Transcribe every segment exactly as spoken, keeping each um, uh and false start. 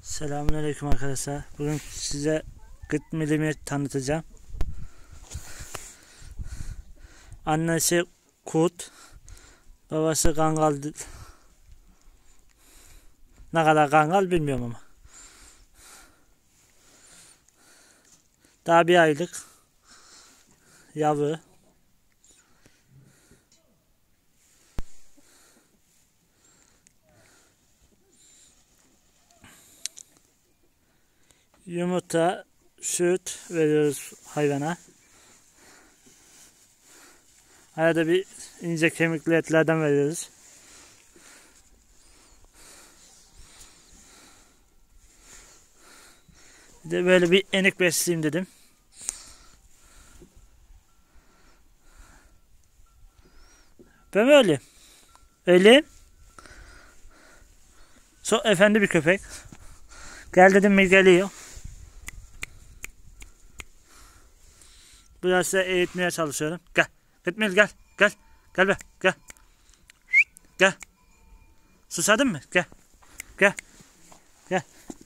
Selamünaleyküm arkadaşlar. Bugün size kırk milimetre tanıtacağım. Annesi kurt, babası kangal. Ne kadar kangal bilmiyorum ama. Daha bir aylık yavru. Yumurta, süt veriyoruz hayvana. Arada bir ince kemikli etlerden veriyoruz. Bir de böyle bir enik besleyeyim dedim. Ben öyle. Öyle. Çok efendi bir köpek. Gel dedim mi geliyor. Biraz size eğitmeye çalışıyorum. Gel. Gitmeyiz gel. Gel. Gel be. Gel. Gel. Susadın mı? Gel. Gel. Gel.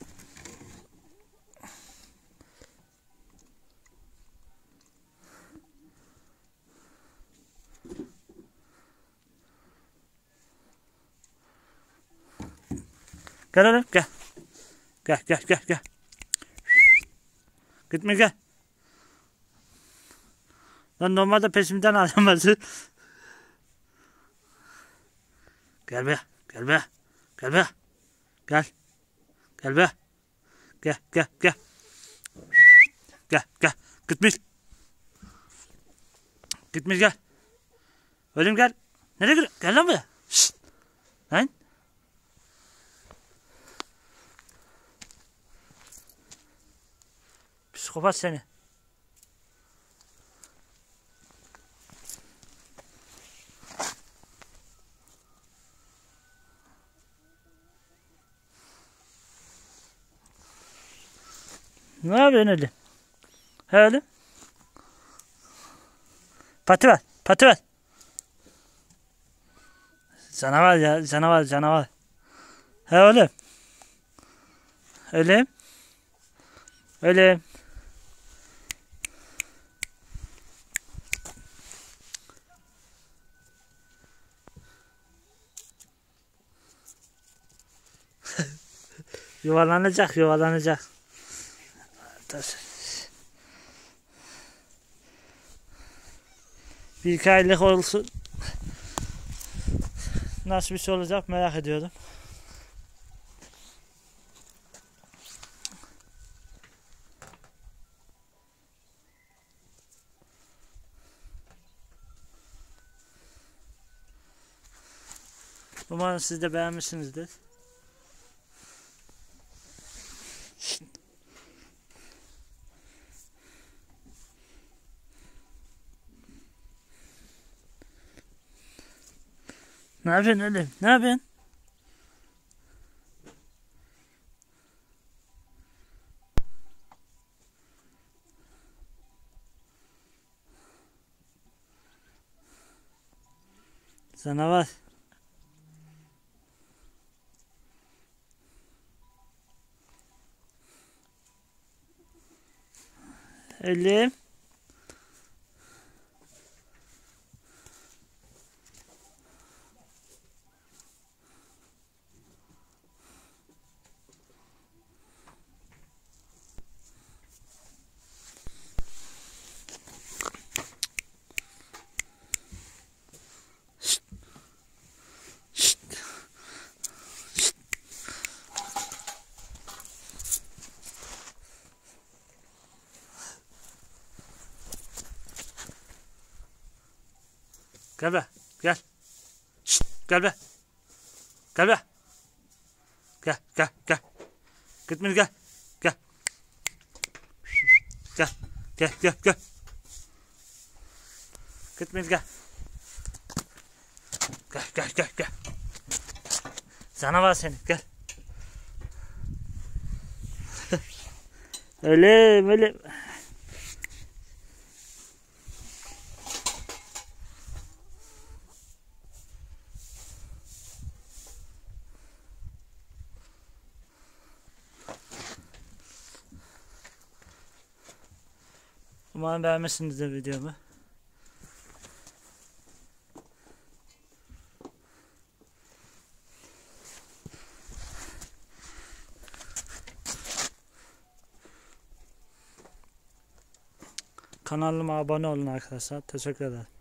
Gel oğlum gel. Gel gel gel gel. Gitme gel. Lan normalde peşimden alamazsın. Gel be. Gel be. Gel be. Gel. Gel be. Gel gel gel. Gel gel. Gitmiş. Gitmiş gel. Oğlum gel. Nereye gidiyorsun? Gel lan buraya. Şşt. Lan. Psikopat seni. Ne yapıyorsun öyle? He öyle. Pati ver. Pati ver. Canavar ya. Canavar canavar. He öyle. Öyle. Öyle. Yuvarlanacak yuvarlanacak. Bir iki aylık olsun. Nasıl bir şey olacak merak ediyorum. Umarım siz de beğenmişsinizdir. Ne yapıyorsun öyle? Ne yapıyorsun? Canavar. Elim. Gel be. Gel. Şşt, gel be. Gel be. Gel gel gel. Gitme gel. Gel. Gel. Gel gel gel. Gitme gel. Gel gel gel gel. Canavar seni gel. Öyle böyle. Umarım beğenmişsinizdir videomu. Kanalıma abone olun arkadaşlar. Teşekkür ederim.